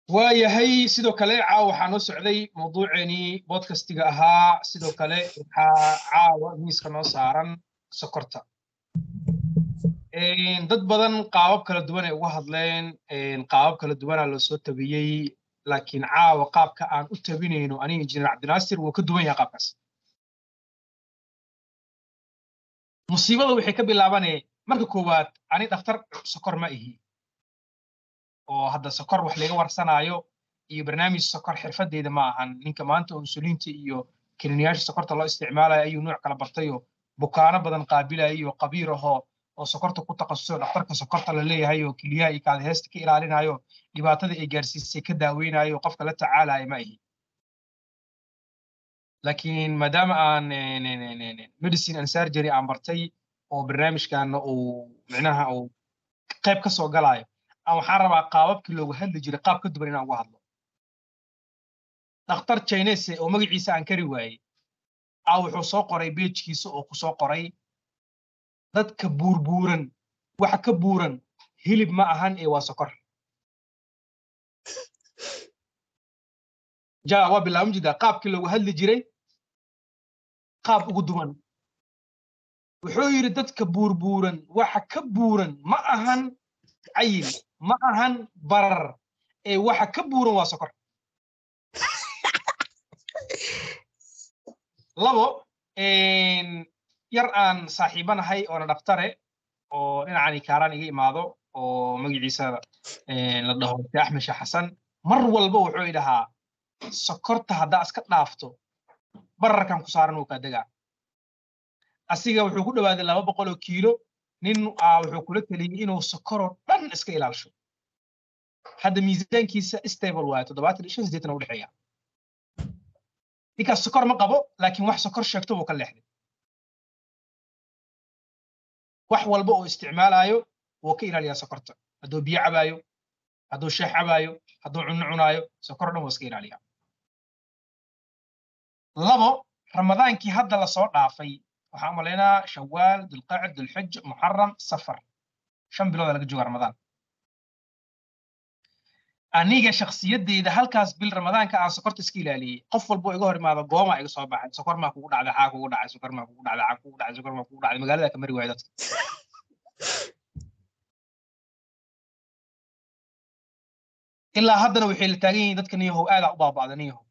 waayahay sidoo kale caawa waxaa noo socday mawduuceennii bodcastiga ahaa sidoo kale waxaa caawa miiska noo saaran sokorta dad badan qaabab kala duwan ay uga hadleen qaabab kala duwanaa loo soo tabiyey laakiin caawa qaabka aan u tabinayno aniga injineer cabdinaasir wuu ka duwan yahay qaabkaas musiibada waxay ka bilaabanee marka koowaad ani dhakhtar sokor ma ihi oo hadda sokor wax laga warsanaayo iyo barnaamij sokor xirfadeeda ma ahan ninka maanta insuliinta iyo kiniyaasha sokorta loo isticmaalayo ayuu nooc kala bartayo bukaano badan qaabilayo iyo qabiir ahoo oo sokorta ku takhasusay dhakhtarka sokorta la leeyahay oo kiliyaha iyo kaadi heesta ka ilaalinayo dhibaatada ay gaarsiisay ka daaweynayo qofka la tacaalayo ma ihi laakiin maadaama aan medicine and surgery aan bartay oo barnaamijkaana uu micnaha uu qayb ka soo galayo waxaan rabaa qaababkii loogu hadli jiray qaab ka duwan inaan uga hadlo dhakhtar Chinese oo magaciisa aan kari waayey wuxuu soo qoray beejkiisa oo ku soo qoray dadka buurbuuran waxa ka buuran hilib ma ahan ee waa sokor waa bilaabin jida qaabkii loogu hadli jiray qaab ugu duwan wuxuu yiri dadka buurbuuran waxa ka buuran ma ahan cayil ma ahan barar ee waxa ka buuran waa sokor labo yar aan saaxiibanahay oo dhaktare oo dhinacani kaaraan iga imaado oo magaciisa la dhaho Axmed Xasan mar walba wuxuu idhahaa sokorta hadda iska dhaafto bararkan ku saaran uu ka dagaa asiga wuxuu ku dhawaaday 200 kiilo nin wuxuu kula taliyay inuu sokor dhan iska ilaalisho hadda miisaankiisa stable waa 75 u dhaxeeya ninkaas sokor ma qabo laakiin wax sokor sheegto buu ka leexday wax walba oo isticmaalayo wuu ka ilaaliyaa sokorta hadduu biyo cabaayo hadduu shaah cabaayo hadduu cunno cunaayo sokor dhan wuu iska ilaaliyaa labo ramadaankii hadda la soo dhaafay waxaan umaleynaa shawaal dulqaacid dulxij muxaram safar 5 bilood laga jooga ramadaan aniga shakhsiyadeeda halkaas bil ramadaanka aan sokorta iska ilaaliyay qof walba iga hor imaado gooma iga soo baxay sokor ma kugu dhacday xaa kugu dhacay sokor ma kugu dhacday xaa kugu dhacday sokor ma kugu dhacday magaalada ka mari waayay dadka ilaa haddana waxay la taagan yihiin dadka niyahow aad u baaba'daniyahow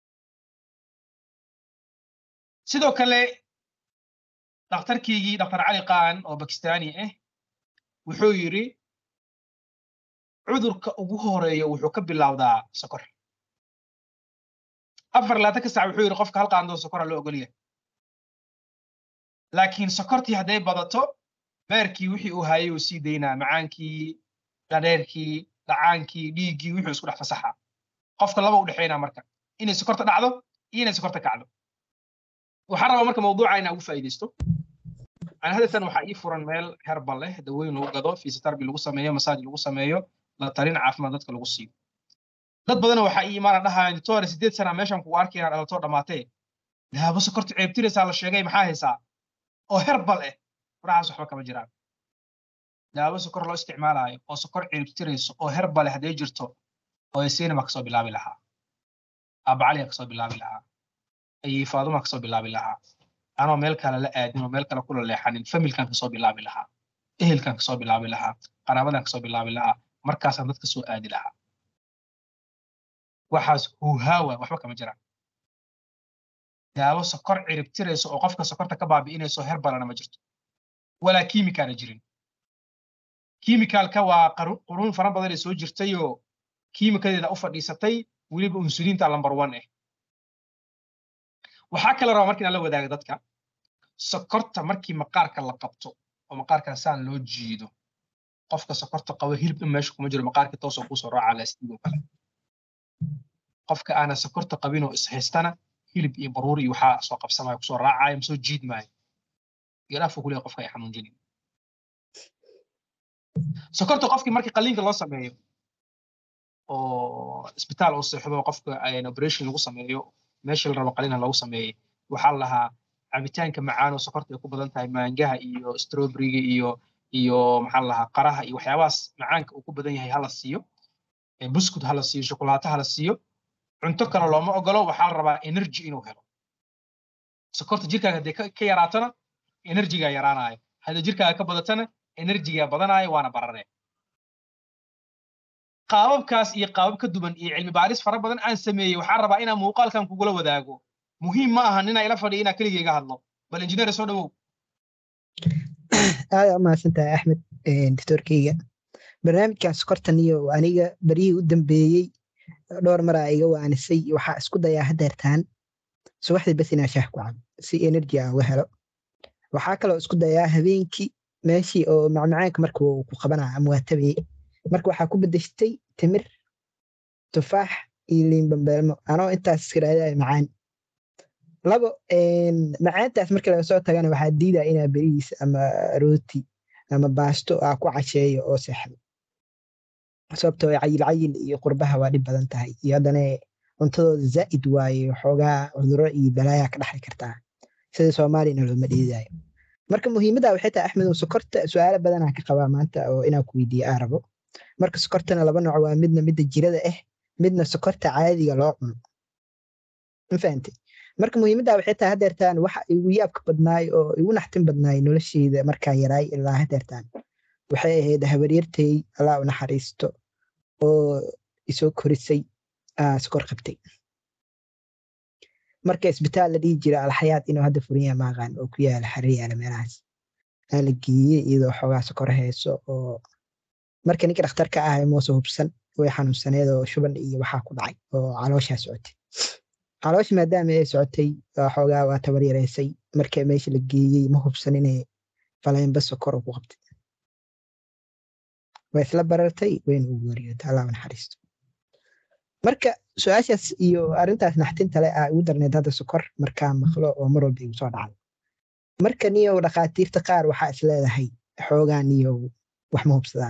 sidoo kale dhakhtarkeygii Dr. Cali Qaan oo Bakistaani ah wuxuu yiri cudurka ugu horeeyo wuxuu ka bilowdaa sokor 4 saac wuxuu yiri qofka hal qaando sokor loo ogol yahay laakiin sokortii haday badato beerkii wixii uu hayay uu sii deynaa macaankii dhareerkii dhacaankii dhiigii wixii isku dhex fasaxa qofka laba u dhaxeynaa marka inay sokorta dhacdo iyo inay sokorta kacdo waxaan rabaa marka mawduuca ugu faa'iideysto aan hadaftan waxa ii furan meel herbal leh daweyn lagu gado physiotherapy lagu sameeyo massage lagu sameeyo la talin caafimaad dadka lagu siiyo dad badan waxa ii imaan dhahaan doctor 8 sano meeshan ku arkayna dhalato dhamaatay daabo sokorta ceebtiraysa la sheegay maxaa haysaa oo herbal ah waraas waxba kama jiraan daabo sokor loo isticmaalayo oo sokor ceebtirayso oo herbal haday jirto oo ayseena ma ka soo bilaabi lahaa abacali ka soo bilaabi lahaa ay faaduma ka soo bilaabi lahaa anoo meel kale la aadin oo meel kale ku leexanin familkan ka soo bilaabi lahaa ehelkan ka soo bilaabi lahaa qaraabadan ka soo bilaabi lahaa markaas aan dadka soo aadi lahaa waxaas huuhawa waxba kama jiraan daawo sokor cirib tirayso oo qofka sokorta ka baabi'inayso herbalana ma jirto wala kiimikaana jirin kiimikalka waa quruun fara badan ee soo jirtay oo kiimikadeeda u fadhiisatay waliba insulinta number 1 waxa kale raba markii la wadaago dadka sokorta markii maqaarka la qabto oo maqaarka saan loo jiido qofka sokorta qabo hilib meesha kuma jiro maqaarka toos oo ku soo raaca laastigo kale qofka aan sokorta qabin oo is haystana hilib iyo baruur iyo waxa soo qabsamay ku soo raacay soo jiidmay yaraafo kulay qofka ay xanuun jinin sokorta qofkii markii qaliinka loo sameeyo oo isbitaal oo seexdo qofka ay operation lagu sameeyo meesha la rabo qaliina lagu sameeyay waxa lahaa cabitaanka macaan oo sokorta ay ku badan tahay maangaha iyo strawberry iyo maxaa lahaa qaraha iyo waxyaabaas macaanka uu ku badan yahay hala siiyo buskud hala siiyo shukulaato hala siiyo cunto kale looma ogolo waxaa la rabaa energy inuu helo sokorta jirkaaga haddii ka yaraatana enerjigaa yaraanayo haddii jirkaaga ka badatana enerjigaa badanayo waana barare qaababkaas iyo qaabab ka duwan iyo cilmi baaris fara badan aan sameeyey waxaan rabaa inaan muuqaalkan kugula wadaago muhiim ma aha inaa ila fadhiyo inaa keligayga hadlo bal injineer soo dhawow aad u mahadsantahay axmed doctorkeyga barnaamijkan sokortan iyo aniga baryihii u dambeeyey dhowr maraa iga waanisay waxaa isku dayaa hadeertaan subaxdii bas inaa shaah ku cabo si energy aan uga helo waxaa kaloo isku dayaa habeenkii meeshii oo macmacaanka marka uu ku qabanaa ama waa tabeye marka waxaa ku bedeshtay timir tufaax iyo liin bambeelmo anoo intaas iskaraadaya macaan labo macaantaas markii laga soo tagana waxaa diidaa inaa beriis ama rooti ama baasto aa ku casheeyo oo seexdo sababtoo cayil iyo qurbaha waa dhib badan tahay iyo haddana cuntadooda zaa'id waaye waxoogaa cudurro iyo balaayaa ka dhaxli kartaa sida soomaaliyana looma dheedaayo marka muhiimadda waxay tahay axmed sokorta su'aalo badanaa ka qabaa maanta oo inaan ku weydiiyo aan rabo marka sokortana laba nooc waa midda jirada ah midna sokorta caadiga loo cuno ma fahantay marka muhiimadda waxay tahay hadeertaan waxa igu yaabka badnaay oo igu naxtin badnaay nolosheyda markaa yaraay ilaa hadeertaan waxay ahayd habaryartay allah u naxariisto oo isoo korisay sokor qabtay marka isbitaal la dhihi jira alxayaad inuu hadda furan yahay maaqaan oo ku yaala xariyaala meelahaas aa la geeyey iyadoo xoogaa sokor hayso oo marka ninka dhakhtarka ah moose hubsan way xanuunsaneed oo shuban iyo waxaa ku dhacay oo calooshaa socotay caloosh maadaama ay socotay xoogaa waa tabar yareysay marka meesha la geeyey ma hubsan inay faleynba sokor ku qabtay way isla barartay wayna ugu geeriyootay allah u naxariisto marka su-aashaas iyo arrintaas naxtinta le aa igu darneed hadda sokor markaa maqlo oo mar walba igu soo dhacday marka niyow dhakhaatiirta qaar waxaa is leedahay xoogaa niyow wax ma hubsadaan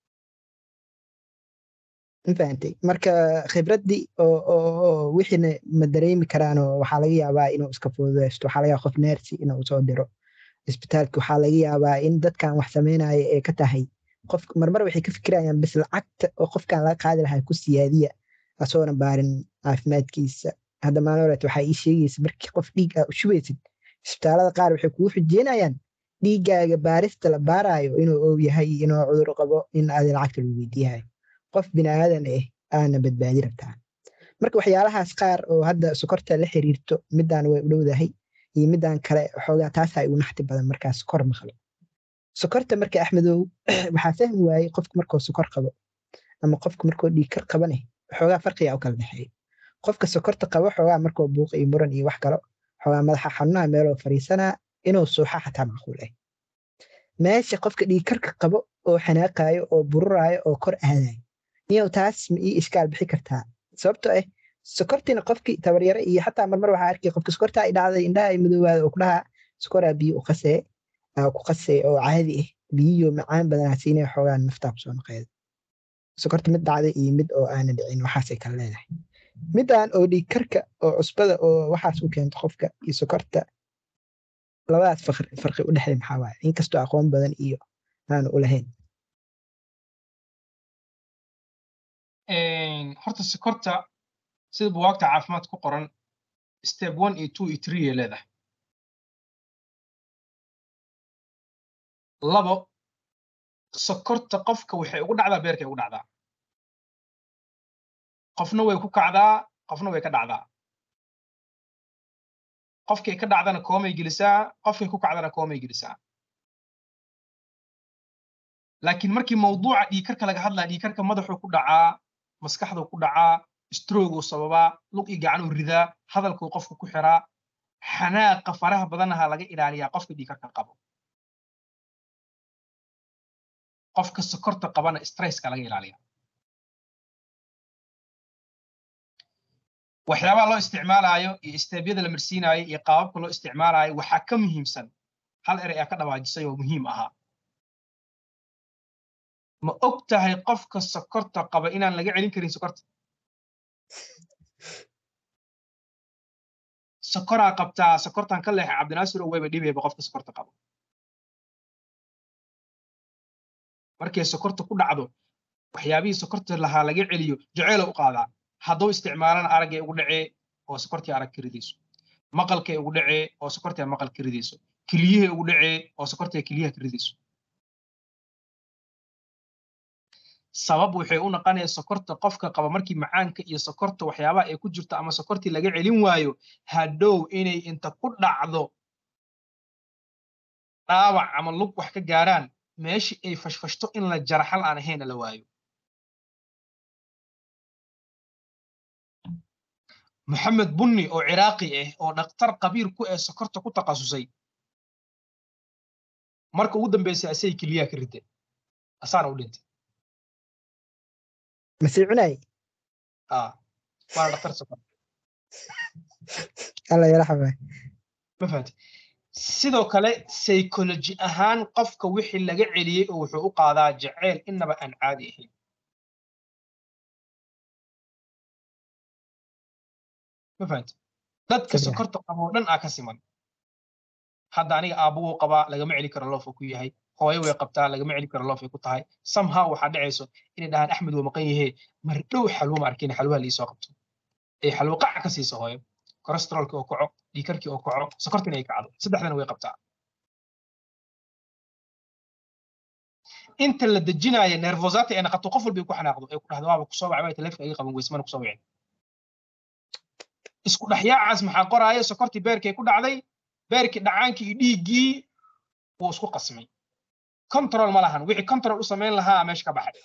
ma fahantay marka khibraddii oo wixiina ma dareemi karaanoo waxaa laga yaabaa inuu iska fududeysto waxaa laga yaabaa qof neersi inuu soo diro isbitaalka waxaa laga yaabaa in dadkan wax sameynaya ee ka tahay qof marmar waxay ka fikirayaan bis lacagta oo qofkan laga qaadi lahaa ku siyaadiya asoona baarin caafimaadkiisa hadda maalin horeet waxaa ii sheegaysa markii qof dhiig aa u shubaysid isbitaalada qaar waxay kugu xujeynayaan dhiiggaaga baarista la baaraayo inuu ow yahay inuu cudur qabo in aadi lacagta lagu weydiiyahayo qof binaadan ah aana badbaadi rabtaa marka waxyaalahaas qaar oo hadda sokorta la xiriirto midaan way u dhowdahay iyo midaan kale xoogaa taasaa igu naxti badan markaa sokor maqlo sokorta marka axmedow waxaa fahmi waayey qofka markuu sokor qabo ama qofka markuu dhiigkar qabane xoogaa farqiga u kala dhexeeyo qofka sokorta qabo xoogaa markuu buuq iyo muran iyo wax kalo xoogaa madaxa xanuunaha meeloo fariisanaa inuu suuxa xataa macquul ah meesha qofka dhiigkarka qabo oo xanaaqaayo oo bururaayo oo kor aadayo niyow taas ma ii ishkaal bixi kartaa sababtoo ah sokortiina qofkii tabaryare iyo xataa marmar waxaa arkay qofka sokortaa ay dhacday indhaha ay madoowaada oo ku dhahaa sokoraa biyo ku qasee oo caadi ah biyiyo macaan badanaa siinay xoogaa naftaa kusoo noqeeda sokorta mid dhacday iyo mid oo aana dhicin waxaasay kala leedahay midaan oo dhiigkarka oo cusbada oo waxaas u keento qofka iyo sokorta labadaas farqi u dhexday maxaa waaye inkastoo aqoon badan iyo aanu u lahayn horta sokorta sida buwaagta caafimaad ku qoran step 1 iyo 2 iyo 3 ay leedahay labo sokorta qofka waxay ugu dhacdaa beerkay ugu dhacdaa qofna way ku kacdaa qofna way ka dhacdaa qofkay ka dhacdana koomay gelisaa qofkay ku kacdana koomay gelisaa laakiin markii mawduuca dhiigkarka laga hadlaa dhiigkarka madaxuu ku dhacaa maskaxduu ku dhacaa strooguu sababaa lug iyo gacanuu ridaa hadalkuu qofku ku xiraa xanaaqa faraha badanaha laga ilaaliyaa qofka dhiigkarka qabo qofka sokorta qabana stresska laga ilaaliya waxyaabaha loo isticmaalaayo iyo isteebyada la marsiinaayo iyo qaababka loo isticmaalaayo waxaa ka muhiimsan hal erey aa ka dhawaajisay oo muhiim ahaa ma og tahay qofka sokorta qaba inaan laga celin karin sokorta sokoraa qabtaa sokortan ka leexay cabdinaasir oo wayba dhibayba qofka sokorta qabo markay sokorta ku dhacdo waxyaabihii sokorta lahaa laga celiyo jaceyl u qaadaa hadduu isticmaalana aragay ugu dhacee oo sokortii arag ka ridayso maqalkay ugu dhacee oo sokortii maqal ka ridayso kiliyahay ugu dhacee oo sokortii kiliyaha ka ridayso sabab waxay u noqonaysaa sokorta qofka qaba markii macaanka iyo sokorta waxyaabaha ay ku jirto ama sokortii laga celin waayo hadhow inay inta ku dhacdo dhaawac ama lug wax ka gaaraan meeshii ay fashfashto in la jaraxal aan ahayn la waayo محمد بني أو عراقي أو دكتور قبير كو سكرت كو تقاصصي marka ugu dambeysay asay kaliya ka rideen asana u dhintay masiicunay waa dhaqtar sokor alla yarxamay ma fahanti sidoo kale psychology ahaan qofka wixii laga celiyay oo wuxuu u qaadaa jaceyl inaba aan caadi ahayn ma fahanti dadka sokorta qabo dhan aa ka siman hadda aniga aabuhu qabaa lagama celi karo loof ku yahay hooyo way qabtaa lagama celi karo loof ay ku tahay somehow waxa dhacayso inay dhahaan axmed waa maqan yahay mar dhow xalwo ma arkin xalwaha la soo qabto ay xalwo qac ka siiso hooyo cholesterolka oo kaco dhiikarkii oo kaco sokortina ay kacdo saddexdana way qabtaa inta la dejinayo nervosata ay naqato qof walba ku xanaaqdo ay ku dhahdo waaba ku soo wacay telefoonka ay qaban weysman ku soo wacay isku dhaxyaacaas maxaa qoraayo sokortii beerkay ku dhacday beerkii dhacaankii dhiigii wuu isku qasmay control ma lahan wixii control u sameyn lahaa meesha ka baxay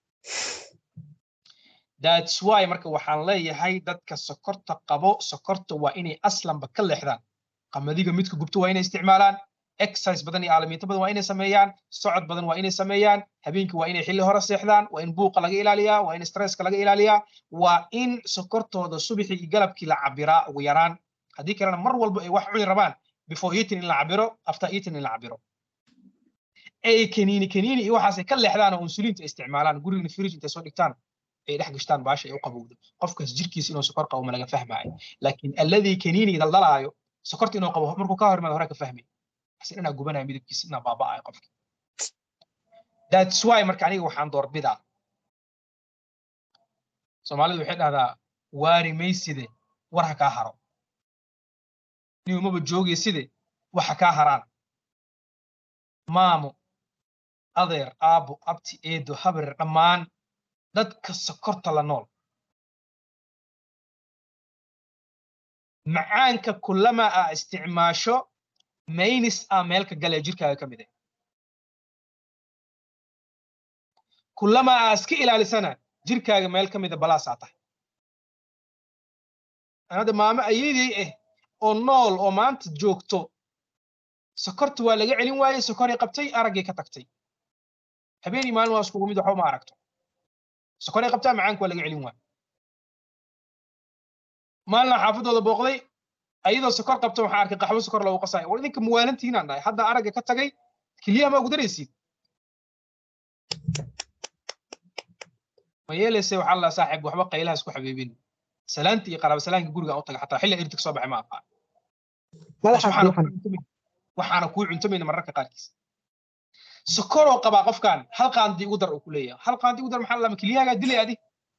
that's why marka waxaan leeyahay dadka sokorta qabo sokorta waa inay aslanba ka leexdaan qamadiga midka gubto waa inay isticmaalaan exercise badan iyo aalamiinta badan waa inay sameeyaan socod badan waa inay sameeyaan habeenkii waa inay xilli hore seexdaan waa in buuqa laga ilaaliyaa waa in stresska laga ilaaliyaa waa in sokortooda subaxii iyo galabkii la cabiraa ugu yaraan haddii kalena mar walba ay wax cuni rabaan before eating in la cabiro after eating in la cabiro ay kaniini iyo waxaasay ka leexdaan oo insulinta isticmaalaan guriga fridge intay soo dhigtaan ay dhex gashtaan baasha ay u qabowdo qofkaas jirkiisa inuu sokor qabo ma laga fahmaayo laakiin alladii kaniini daldalaayo sokorta inuu qabo markuu ka hormaado hore ka fahmay xasin inaa gubanayo midabkiisa inaa baaba'ayo qofki that's why marka aniga waxaan doorbidaa soomaalidu waxay dhahdaa waari mayside war ha kaa haro niyo maba joogay side waxa kaa haraan maamo adeer aabo abti eedo habar dhammaan dadka sokorta la nool macaanka kullama aa isticmaasho maynis aa meelka gale jirkaaga ka mid ah kullama aa iska ilaalisana jirkaaga meel ka mid a balaasaa tahay anada maamo ayeedey oo nool oo maanta joogto sokorta waa laga celin waayey sokoray qabtay araggay ka tagtay habeenii maalin waa iskugu mid waxba ma aragto sokoray qabtaa macaanka waa laga celin waayey maalin xaafadooda booqday ayadoo sokor qabto waxaa arkay qaxwo sokor lagu qasay war idinka muwaalantihiin aan dhahay hadda aragga ka tagay keliya ma ugu daraysid ma yeelaysay waxaa la saaxiib waxba qaylaha isku xabiibin salaanti iyo qaraabo salaanka guriga u taga xataa xilli irtig soo baxay ma aqaan waxaana kuu cuntamayna mararka qaarkiis sokoroo qabaa qofkan hal qaandi ugu dar uu ku leeyahay hal qaandi ugu dar maxaa lama keliyaagaa dilay adi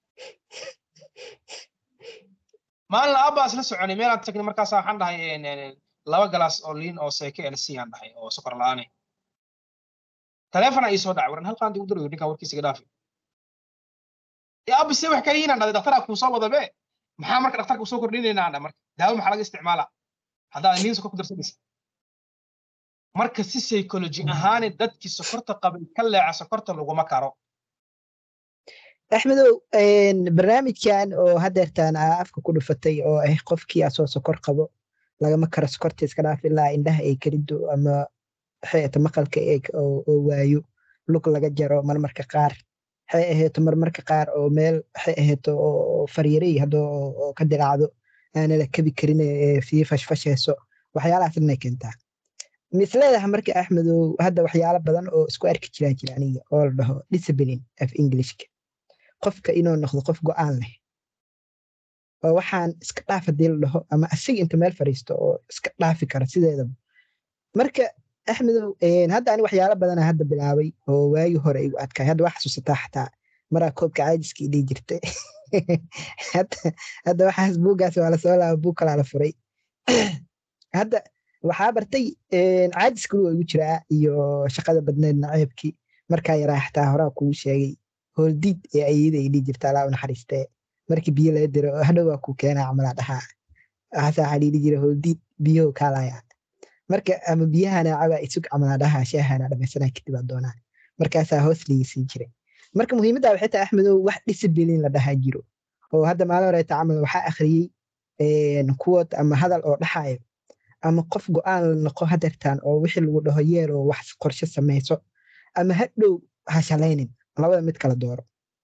maalin aabbaas la soconay meelaan tagnay markaas waxaan dhahay 2 galaas oo liin oo seeke LC aan dhahay oo sokor la'aanay telefoon ay soo dhacay waran hal qaandi ugu dar ninka warkiisa dhaafi ya abbi si wax kale inaan dhahay dhakhtarka ku soo wada be maxaa marka dhakhtarka u soo kordhinaynaa aan marka daawo maxaa laga isticmaalaa hadaa liin sokor ku darsanaysa marka si psychology ahaan dadkii sokorta qabay ka leeca sokorta laguma karo axmedow barnaamijkan oo hadeertaan afka ku dhufatay oo ah qofkii asoo sokor qabo lagama karo sokorta iska dhaaf ilaa indhaha ay karido ama xeeta maqalka oo waayo lug laga jaro marmarka qaar waxay ahayto marmarka qaar oo meel waxay ahayto oo faryarey haddoo ka dilaacdo aana la kabi karin sii fashfashayso waxyaalahaas inay keentaa misleedaha marka axmedow hadda waxyaalo badan oo isku arki jira aniga oo la dhaho discipline of englishka qofka inuu noqdo qof go'aan leh oo waxaan iska dhaaf hadii la dhaho ama asiga inta meel fariisto oo iska dhaafi kara sideedaba marka axmedow hadda ani waxyaalo badan hadda bilaabay oo waagi hore igu adkaay hadda wax xasuusataa xataa maraa koobka caajiskii dhihi jirtay hadda waxaas buuggaas waa lasoo laaba buug kalaa la furay hadda waxaa bartay caajiskuna waa igu jiraa iyo shaqada badneed naceebkii markaa yaraa xataa horaa kugu sheegay hooldiid ee ayada ay dhihi jirta alaa u naxariistee markii biyo laga diro hadhow waa kuu keenaa camalaa dhahaa waxaasaa waxaa dhihi jira hooldiid biyaho kaalaya marka ama biyahana caba isug camalaa dhahaa shaahana dhamaysanaa kadib aa doonaa markaasaa hoos liga sii jiray marka muhiimadda waxay tahay axmedow wax discipline la dhahaa jiro oo hadda maalin horeeta camal waxaa akhriyey kuwood ama hadal oo dhaxayo ama qof go'aan la noqo hadeertaan oo wixii lagu dhaho yeel oo wax qorshe samayso ama hadhow ha shalaynin labada mid kala dooro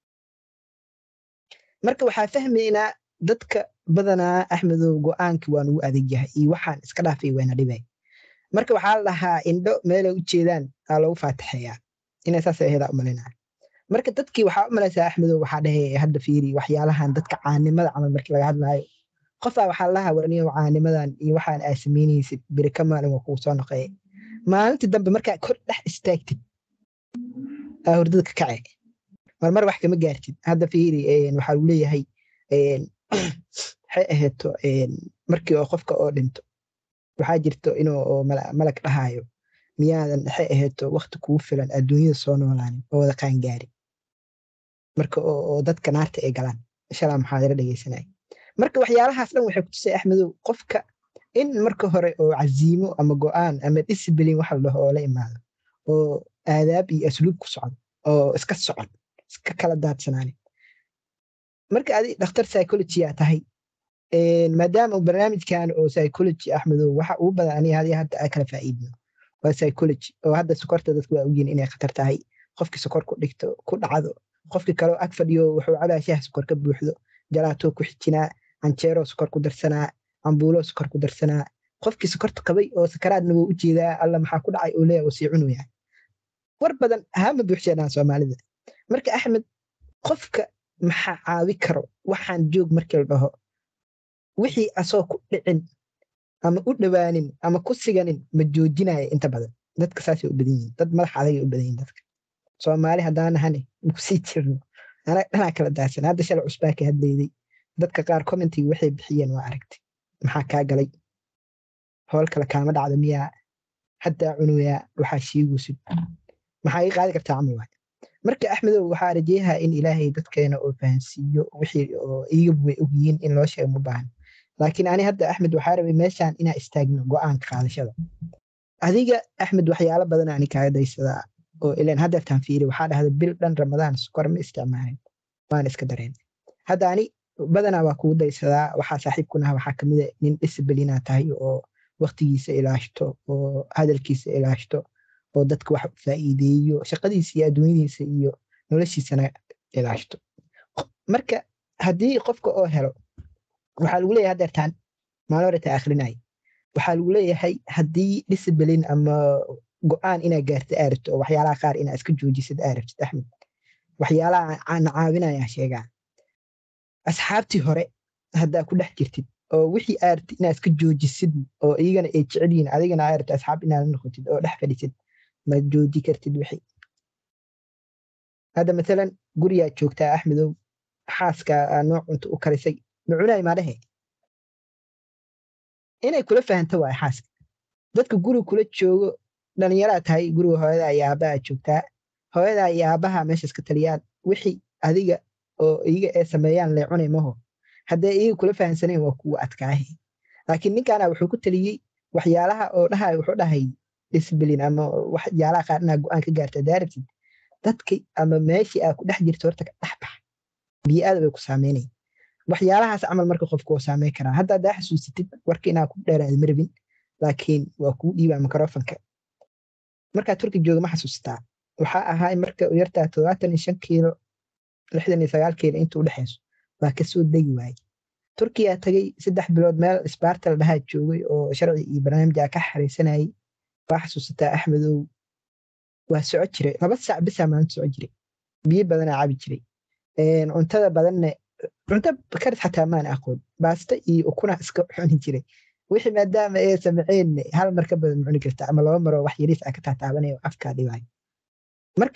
marka waxaa fahmaynaa dadka badanaa axmedow go'aanki waa nugu adag yahay iyo waxaan iska dhaafay wayna dhibay marka waxaa la dhahaa indho meelay u jeedaan aa lagu faataxeeyaa inay saas aheedaa u malaynaa marka dadkii waxaa u malaysaa axmedow waxaa dhahe hadda fiiri waxyaalahan dadka caanimada camal markii laga hadlaayo qofaa waxaa lahaa warniyo caanimadan iyo waxaan aa samaynaysid beri ka maalin waa kuu soo noqeye maalintii dambe markaa kor dhex istaagtid aa hurdada ka kace marmar wax kama gaartid hadda fiiri waxaa lagu leeyahay waxay aheeto markii oo qofka oo dhinto waxaa jirto inuu malag dhahaayo miyaadan waxay aheeto waqti kugu filan adduunyada soo noolaanin oo wada qaangaarin marka oo dadka naarta ay galaan inshallah muxaadaro dhegeysanay marka waxyaalahaas dhan waxay ku tusay axmedow qofka in marka hore oo caziimo ama go'aan ama discipline waxa la dhaho oo la imaado oo aadaab iyo asluub ku socdo oo iska socon iska kala daadsanaanin marka adi dhakhtar psychology aa tahay maadaama barnaamijkan oo psychology axmedow waxa ugu badan aniga hadda aa kala faa'iidno waa psychology oo hadda sokorta dadku waa ogyiin inay khatar tahay qofkii sokor ku dhigto ku dhacdo qofkii kaloo ag fadhiyo wuxuu cabaa shaah sokor ka buuxdo jalaato ku xijinaa canjeero sokor ku darsanaa cambuulo sokor ku darsanaa qofkii sokorta qabay oo sakaraadna wuu u jeedaa alla maxaa ku dhacay oo leeyahay oo sii cunuyaa war badan hama buuxsanaa soomaalida marka axmed qofka maxaa caawi karo waxaan joog markii la dhaho wixii asoo ku dhicin ama u dhawaanin ama ku siganin ma joojinaya inta badan dadka saasay u badan yihiin dad madax adagay u badan yihiin dadka soomaali haddaan nahane maku sii jirno anag dhanaa kala daadsan hadda shalay cusbaa ka hadlayday dadka qaar commentiga waxay bixiyeen waa aragtay maxaa kaa galay howl kale kaama dhacda miyaa haddaa cunuyaa waxaa shiigusid maxaa ii qaadi kartaa camal waay marka axmedow waxaa rajeeyaha in ilaahay dadkeena oo fahansiiyo wixii oo iyagu way ogyihiin in loo sheego ma baahan laakiin ani hadda axmed waxaa rabay meeshaan inaa istaagno go'aanka qaadashada adiga axmed waxyaalo badan ani kaaga daysadaa oo ilaan haddeertaan fiiri waxaa dhahda bil dhan ramadaan sokor ma isticmaalin waan iska dareen hadda ani badanaa waa kugu daysadaa waxaa saaxiibkunaha waxaa kamida nin disciplinea tahay oo waqtigiisa ilaashto oo hadalkiisa ilaashto oo dadka wax faa'iideeyo shaqadiisa iyo adduunyadiisa iyo noloshiisana ilaashto marka haddii qofka oo helo waxaa lagu leeyahay haddeertaan maalin horeta akhrinay waxaa lagu leeyahay haddii discipline ama go'aan inaa gaarta aarabto oo waxyaalaha qaar inaa iska joojisid aarabtid axmed waxyaalaha na caawinayaa sheegaa asxaabtii hore haddaa ku dhex jirtid oo wixii aarabtid inaa iska joojisid oo iyagana ay jecel yihiin adigana aarabta asxaab inaad noqotid oo dhex fadhisid ma jooji kartid wixii hadda maalan gurigaa joogtaa axmedow xaaska nooc cunto u karisay macunay maadhehe inay kula fahanto waay xaaska dadka guriga kula joogo dhalinyaraa tahay guriga hooyadaa iyo aabbaha joogtaa hooyadaa iyo aabbaha meeshaas ka taliyaan wixii adiga oo iyaga ee sameeyaan lee cunay maho haddee iyaga kula fahansanayn waa kuwa adkaahe laakiin ninkaana wuxuu ku taliyey waxyaalaha oo dhahay wuxuu dhahay discipline ama waxyaalaha qaar inaa go'aan ka gaarta daarabtid dadki ama meeshii aa ku dhex jirto horta ka dhex bax bii'ada way ku saameynay waxyaalahaas camal marka qofku waa saameyn karaa hadda haddaa xasuusatid warka inaa ku dheeraad marabin laakiin waa kuu dhiibaa mikrofonka markaa turki jooga ma xasuusataa waxaa ahaa marka u yartaa 75 kiilo 69 kiilo inta u dhexeyso waa kasoo degi waayey turkiyaa tagay 3 bilood meel isbaarta la dhahaa joogay oo sharci iyo barnaamijaa ka xariisanayay waa xasuusataa axmedow waa soco jiray 2 saac bisaa maalinta soco jiray biyo badanaa cabi jiray cuntada badanna cunto karis xataa maan aqoon baasta iyo ukuna iska cuni jiray wixii maadaama ay samceen hal mar ka badan cuni karta ama 2 mar wax yariis ah ka taataabanay afka dhibay marka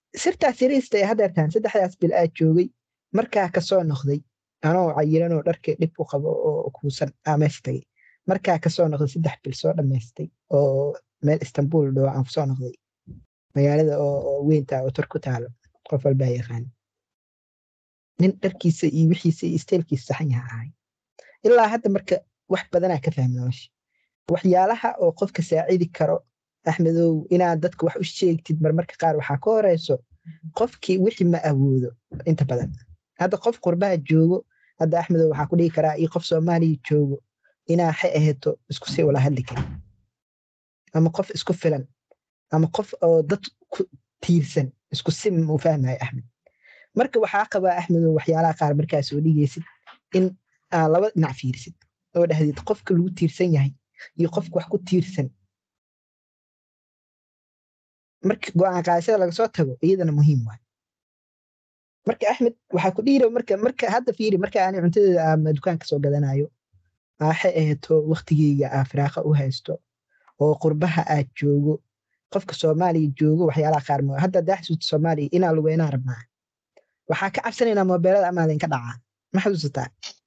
sirtaas yariista ee hadeertaan saddexdaas bil aad joogay markaa kasoo noqday anoo cayiranoo dharka dhib u qabo oo kuusan meesha tagay markaa kasoo noqday 3 bil soo dhammaystay oo meel Istanbul dhow aan kusoo noqday magaalada oo weynta oo Turku taalo qof walba yaqaan nin dharkiisa iyo wixiisa iyo isteelkiisa saxan yahay ilaa hadda marka wax badanaa ka fahmay nolosha waxyaalaha oo qofka saacidi karo axmedow inaad dadka wax u sheegtid marmarka qaar waxaa ka horeyso qofkii wixii ma awoodo inta badan hadda qof qurbaha joogo hadda axmedow waxaa ku dhihi karaa iyo qof Soomaaliya joogo inaa waxay ahaato isku sii wala hadli karin ama qof isku filan ama qof oo dad ku tiirsan isku si u fahmay Axmed marka waxaa qabaa Axmedow waxyaalaha qaar markaas oo dhigaysid in laba dhinac fiirsid oo dhahdid qofka lagu tiirsan yahay iyo qofka wax ku tiirsan marka go'aan qaadashada laga soo tago iyadana muhiim waay marka Axmed waxa ku dhiiro marka hadda fiiri marka aan cuntada ama dukaanka soo gadanayo waxay ahaato waqtigeyga firaaqa u haysto oo qurbaha aad joogo qofka Soomaaliya joogo waxyaalaha qaar ma hadda daahsuud Soomaaliya inaa lagu weynaa rabnaa waxaa ka cabsanaynaa mobilada ama leen ka dhacaa ma xasuusataa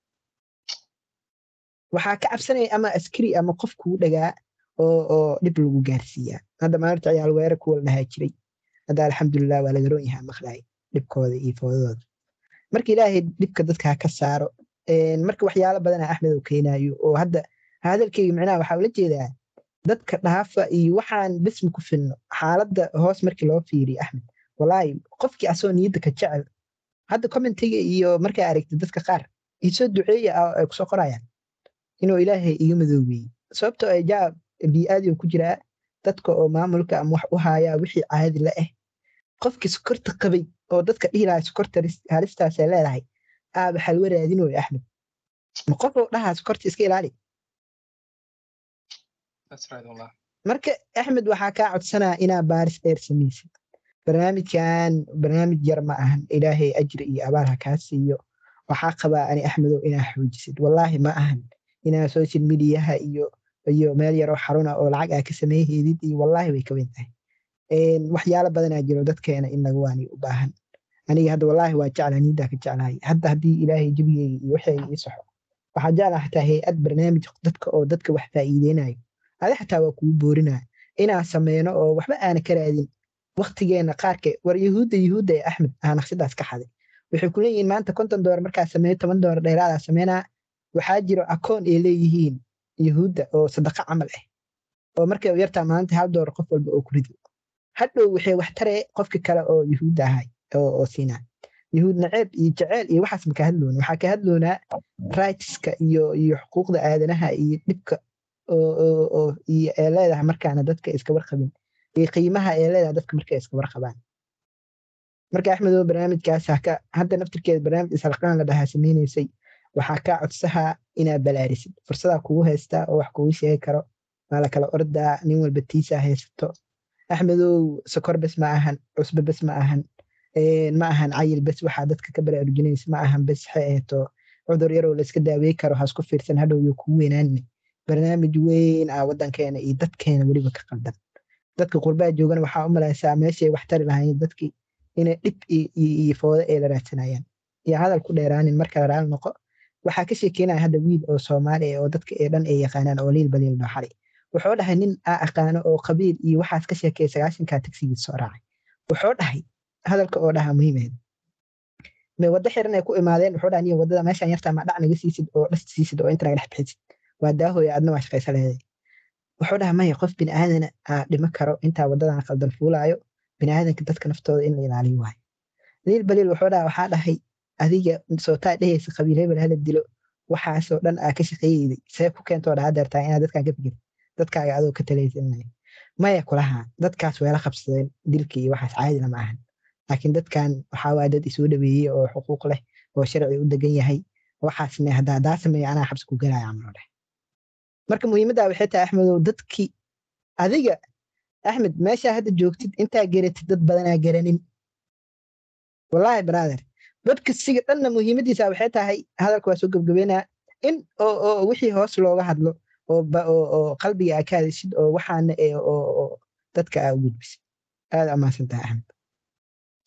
waxaa ka cabsanay ama askari ama qof ku dhagaa oo dib lagu gaarsiiyaa hadda maanta ciyaal weerar ku wal dhahay jiray hadda alxamdulillah waa laga roon yahay maqlay dibkooda iyo foodooda marka ilaahay dibka dadka ka saaro marka waxyaalo badan Axmed uu keenayo oo hadda hadalkayga macnaha waxa uu la jeedaa dadka dhaafa iyo waxaan bismi ku filno xaaladda hoos markii loo fiiriyo Axmed wallahi qofkii asoo niyada ka jecel hadda commentiga iyo markaa aragtid dadka qaar isoo duceeya ay ku soo qorayaan inuu ilaahay iga madoobeeyay sababtoo ay jaab bi'aadiyo ku jira dadka oo maamulka ama wax u haya wixii caadi la ah qofkii sokorta qabay oo dadka dhiilaa sokorta halistaas ay leedahay waxa la waraadinooyo Axmed ma qof oo dhahaa sokorta iska ilaali marka Axmed waxaa ka codsanaa inaa baaris dheer samaysid barnaamij yar ma ahan ilaahay ajri iyo abaal ha kaa siiyo waxaa qabaa ani Axmedow inaa xoojisid wallaahi ma ahan inaa social mediaha iyo meel yar oo xaruna oo lacag aa ka sameeyheedid iyo wallaahi way ka weyn tahay waxyaalo badanaa jiro dadkeena in laga waani u baahan aniga hadda wallaahi waa jeclaa niidaa ka jeclahay hadda haddii ilaahay jabigeyga iyo wixii ii saxo waxaa jeclaa xataa hay-ad barnaamij dadka oo dadka wax faa'iideynayo adi xataa waa kugu boorinaya inaa sameyno oo waxba aana ka raadin waqtigeena qaarka war yahuudda ee Axmed naqsidaas ka xaday waxay ku leeyihiin maanta $50 markaa sameeyo $10 dheeraada sameynaa waxaa jiro akoon ay leeyihiin yahuudda oo sadaqa camal ah oo markay yartaa maalintii $1 qof walba oo ku rido hadhow waxay wax taree qofka kale oo yahuudda ahay oo siinaa yahuud naceeb iyo jaceyl iyo waxaas ma ka hadloona waxaa ka hadloonaa rightska iyo xuquuqda aadanaha iyo dhibka oo ay leedahay markaana dadka iska warqabin iyo qiimaha ay leedahay dadka markay iska warqabaan marka Axmedow barnaamijkaas hadda naftirkeeda barnaamij ishalqaan la dhahaa sameynaysay waxaa ka codsaha inaad balaarisid fursadaa kugu haystaa oo wax kugu sheegi karo waa la kala ordaa nin walba tiisa haysato Axmedow sokor bes ma ahan cusbe bes ma ahan cayil bes waxaa dadka ka baraarujinaysa ma ahan bes xeeto cudur yaroo la iska daaweey karo ha isku fiirsan hadhow iyo kugu weynaanne barnaamij weyn wadankeena iyo dadkeena weliba ka qaldan dadka qurbaa joogana waxaa u malaysaa meeshay wax tari lahaayeen dadkii inay dhib iyo foodo ay la raadsanayaan iyo hadal ku dheeraanin marka la raali noqo waxaa ka sheekeynaya hadda wiil oo Soomaali oo dadka ee dhan ay yaqaanaan oo liil baliil dhaxali wuxuu dhahay nin aqaano oo qabiil iyo waxaas ka sheekay 90ka taxi soo raacay wuxuu dhahay hadalka oo dhaha muhiimeed ma wada xiran ay ku imaadeen wuxuu dhahay wadada meeshan yarta ma dhacnaga siisid oo dhast siisid oo inta laga xidhid waa daahooy adna wax shaqaysa leeyahay wuxuu dhahay ma qof bin aadan dhima karo inta wadadan qaldan fuulaayo bin aadanka dadka naftooda in la ilaaliyo waay liil baliil wuxuu dhahay adiga soo taa dhehaysa qabiil hebel hala dilo waxaasoo dhan ka shaqeeyay see ku keentoo dhaha dartaa inaad dadkan ka fikir dadkaaga adoo ka talaysanay maya kulaha dadkaas weela qabsadeen dilka iyo waxaas caadi lama ahan laakiin dadkan waxaa waa dad isoo dhaweeyey oo xuquuq leh oo sharci u degan yahay waxaasna haddaa sameeyo anaa xabsi ku galaya amro dheh marka muhiimadda waxay tahay Axmedow dadkii adiga Axmed meesha hadda joogtid intaa garatid dad badanaa garanin wallaahi brother dadka siga dhanna muhiimadiisa waxay tahay hadalku waa soo gabagabeynaa in oo wixii hoos looga hadlo oo qalbiga ka hadashid oo waxaana oo dadka u gudbisid aad amaasantahay Axmed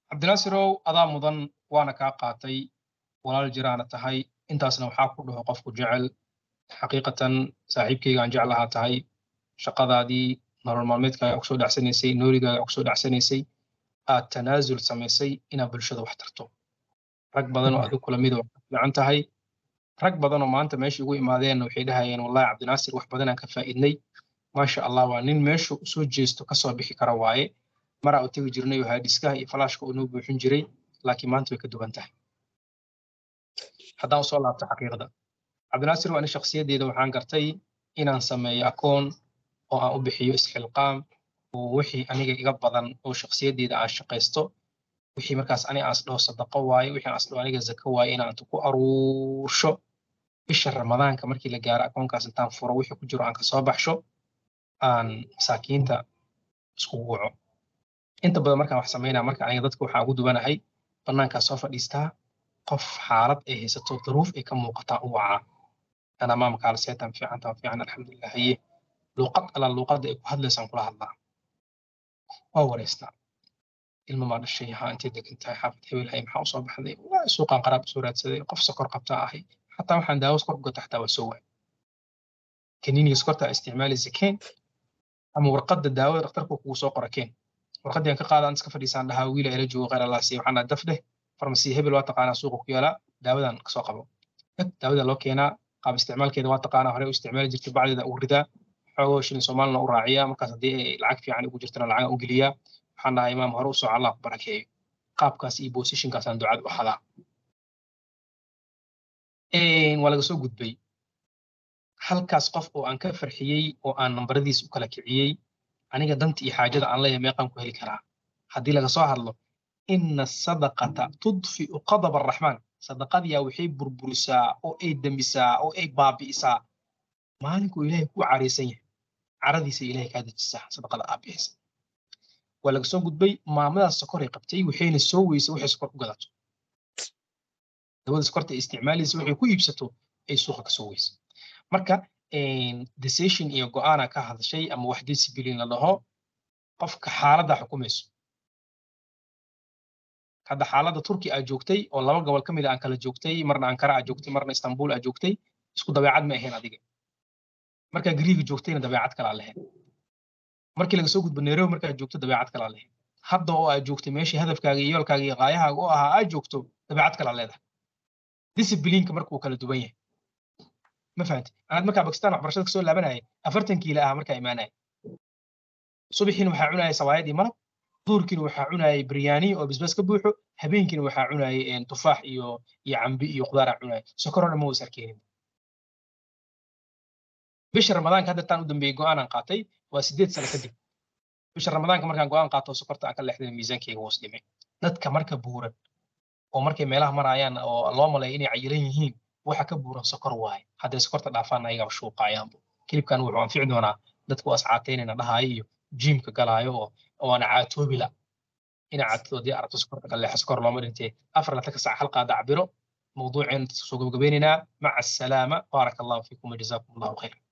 cabdinaasirow adaa mudan waana kaa qaatay walaal jiraana tahay intaasna waxaa ku dhaho qofku jecel xaqiiqatan saaxiibkayga aan jeclahaa tahay shaqadaadii nolol maalmeedkaaga kusoo dhacsanaysay nooligaaga kusoo dhacsanaysay aad tanaasul samaysay inaad bulshada wax tarto rag badan oo adigu kula mid oo fiican tahay rag badan oo maanta meesha ugu imaadeen waxay dhahayeen wallahi cabdinaasir wax badan aan ka faa'iidnay maasha allah waa nin meeshu soo jeesto kasoo bixi kara waaye maraa u tegi jirnay oo haadiskaha iyo falaashka uu noo buuxin jiray laakiin maanta way ka duwan tahay haddaan usoo laabto xaqiiqda cabdinaasir waa ani shakhsiyaddeeda waxaan gartay inaan sameeyo akoon oo aan u bixiyo isxilqaam oo wixii aniga iga badan oo shakhsiyaddeeda aan shaqaysto wixii markaas ani aan isdhaho sadaqo waaye wixii aan isdhaho aniga zako waaye inaan ku aruursho bisha ramadaanka markii la gaaro akoonkaas intaan furo wixii ku jiro aan kasoo baxsho aan masaakiinta iskugu waco inta badan markaan wax samaynaa marka aniga dadka waxaa ugu duwanahay bannaankaa soo fadhiistaa qof xaalad ay haysato duruuf ay ka muuqataa u wacaa ana maamkaala seetaan fiican alxamdulilah haye luuqad alla luuqadda ay ku hadlaysaan kula hadlaa waa wareystaa ilma maa dhashay haa intay degan tahay xaafid hebel hay maxaa usoo baxday waa suuqaan qaraab usoo raadsaday qof sokor qabtaa ahay xataa waxaan daawo sokor ku gata xataa waa soo waay kaniiniga sokorta isticmaalaysa keen ama warqadda daawada dhakhtarku kugu soo qora keen warqaddii aan ka qaadaan iska fadhiisaan dhahaa wiila ila joogo khayr allah siiya waxaan dhaha daf dheh farmasiya hebel waa taqaanaa suuqa ku yaalaa daawadan kasoo qabo daawada loo keenaa qaab isticmaalkeeda waa taqaanaa horey u isticmaali jirtay bacdeeda ugu ridaa xoogoo shilin soomaalina u raaciyaa markaas haddii ay lacag fiican ugu jirtana lacaga u geliyaa waxaan dhahaa imaam hore u soco allah ku barakeeyo qaabkaas iyo positionkaasaan ducada u hadaa waa laga soo gudbay halkaas qof oo aan ka farxiyey oo aan nambaradiis u kala kiciyey aniga danta iyo xaajada aan leeyahay meeqaan ku heli karaa haddii laga soo hadlo ina asadaqata tudfi'u qadab araxmaan sadaqadiyaa waxay burburisaa oo ay damisaa oo ay baabi'isaa maalinkuu ilaahay ku caraysan yahay caradiisa ilaahay kaa dejisaa sadaqada aad bixisa waa laga soo gudbay maamadaas sokoray qabtay waxayna soo weysay waxay sokor ku gadato dawada sokorta ay isticmaalaysa waxay ku iibsato ay suuqa ka soo weysay marka decision iyo go'aana ka hadashay ama wax discipline la dhaho qofka xaaladda xukumayso hadda xaaladda turki aad joogtay oo laba gobol ka mid aan kala joogtay marna ankara aad joogtay marna istanbul aad joogtay isku dabeecad ma ahayn adiga markaa gariiga joogtayna dabeecad kala lahayn markii laga soo gudbo nairobi markaad joogto dabeecad kala lahayn hadda oo aad joogtay meeshii hadafkaaga iyo yoolkaaga iyo qaayahaaga oo ahaa aad joogto dabeecad kala leedahay disciplineka markuu kala duwan yahay ما فهمت أنا مركب باكستان waxbarashada kasoo laabanayay 40 kiilo ah markaa imaanay subaxiina waxaa cunayay sawaayadii malab duurkiina waxaa cunayay biryani oo bisbas ka buuxo habeenkiina waxaa cunayay tufaax iyo cambi iyo khudaar cunayay sokorona ma was arkeenin bisha ramadaanka hadda taan u dambeeyay go'aan aan qaatay waa 8 sano kadib bisha ramadaanka markaan go'aan qaato sokorta aan ka leexday miisaankayga hoos dhimay dadka marka buuran oo markay meelaha marayaan oo loo maleeyo inay cayilan yihiin waxa ka buuran sokor waaye hadday sokorta dhaafaan ayaga shuuqayaanba kilibkan wuxuu anfici doonaa dadku ascaateynayna dhahaayo iyo jiimka galaayo oo aan caatoobila ina caatoodii aragto sokorta ka leexa sokor looma dhintee 4 saac halqaada cabiro mawduuceen soo gabagabeynayna maca asalaama baaraka allahu fiikum wa jazaakum allahu khayr